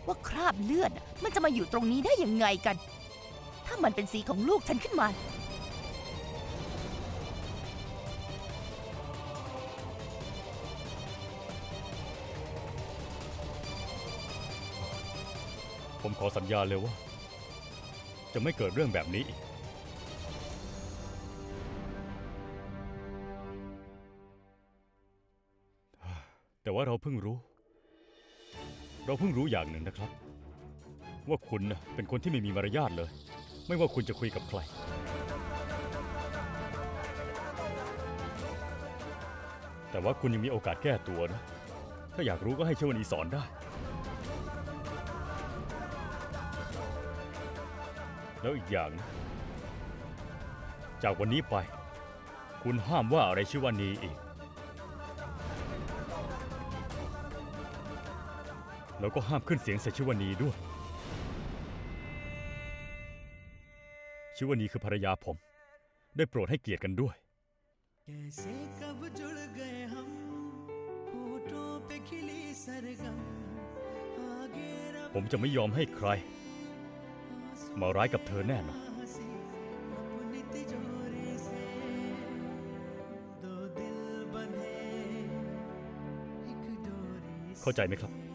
ว่าคราบเลือดมันจะมาอยู่ตรงนี้ได้ยังไงกันถ้ามันเป็นสีของลูกฉันขึ้นมาผมขอสัญญาเลยว่าจะไม่เกิดเรื่องแบบนี้อีกแต่ว่าเราเพิ่งรู้อย่างหนึ่งนะครับว่าคุณเป็นคนที่ไม่มีมารยาทเลยไม่ว่าคุณจะคุยกับใครแต่ว่าคุณยังมีโอกาสแก้ตัวนะถ้าอยากรู้ก็ให้เชวนีสอนได้แล้วอีกอย่างนะจากวันนี้ไปคุณห้ามว่าอะไรชิวานีอีกแล้วก็ห้ามขึ้นเสียงใส่ชิวานีด้วยชิวานีคือภรรยาผมได้โปรดให้เกียรติกันด้วยผมจะไม่ยอมให้ใครมาร้ายกับเธอแน่นอนเข้าใจไหมครับ